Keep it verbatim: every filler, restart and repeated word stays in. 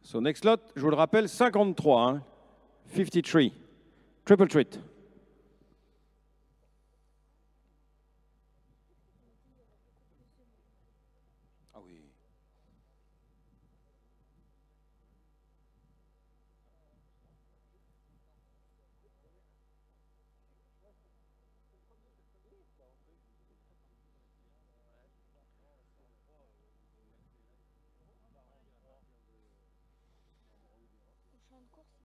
So next lot, je vous le rappelle, cinquante-trois. Hein. cinquante-trois. Triple treat.